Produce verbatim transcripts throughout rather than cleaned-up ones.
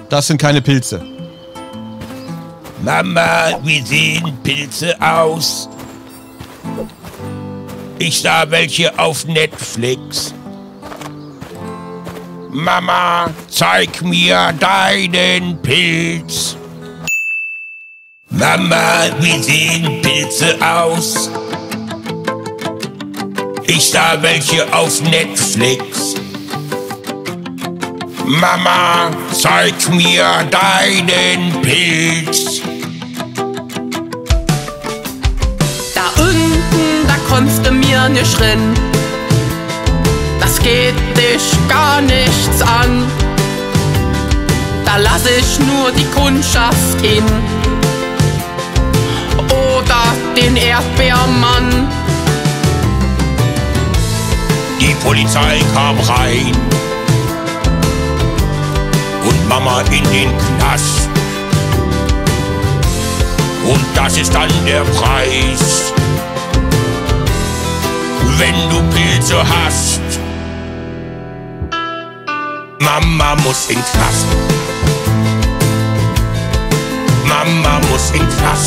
Das sind keine Pilze. Mama, wie sehen Pilze aus? Ich sah welche auf Netflix. Mama, zeig mir deinen Pilz. Mama, wie sehen Pilze aus? Ich sah welche auf Netflix. Mama, zeig mir deinen Pilz. Da unten, da konntest du mir nicht rennen. Das geht dich gar nichts an. Da lass ich nur die Kundschaft hin. Oder den Erdbeermann. Die Polizei kam rein und Mama in den Knast. Und das ist dann der Preis, wenn du Pilze hast. Mama muss in Knast. Mama muss in Knast.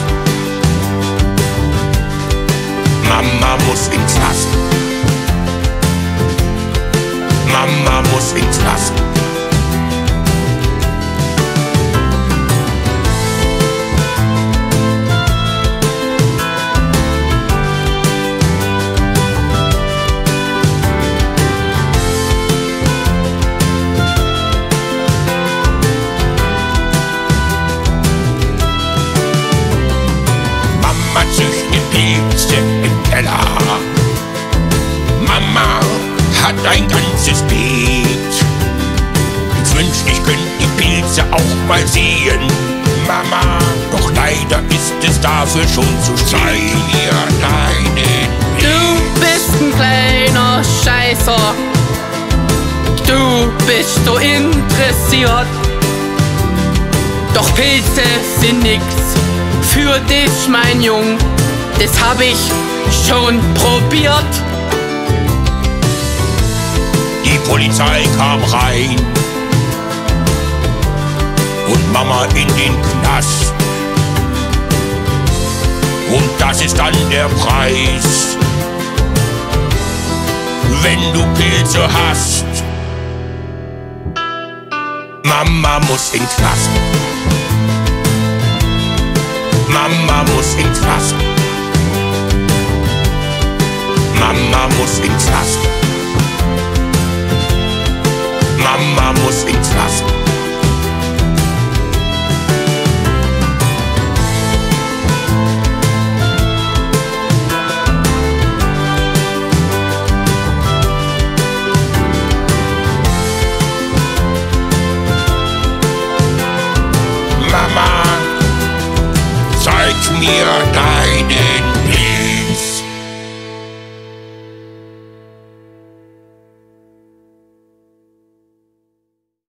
Mama muss in Knast. Mama muss in Knast. Mama züchtet Pilze im Keller. Mama hat ein ganzes Beet. Ich wünschte, ich könnte die Pilze auch mal sehen, Mama. Doch leider ist es dafür schon zu spät. Zeig mir deinen Pilz. Du bist ein kleiner Scheißer. Du bist so interessiert. Doch Pilze sind nix für dich, mein Jung. Das hab ich schon probiert. Die Polizei kam rein und Mama in den Knast. Und das ist dann der Preis, wenn du Pilze hast. Mama muss in Knast. Mama muss in Knast. Mama muss in Knast. Mama muss in Knast. Mama, zeig mir deine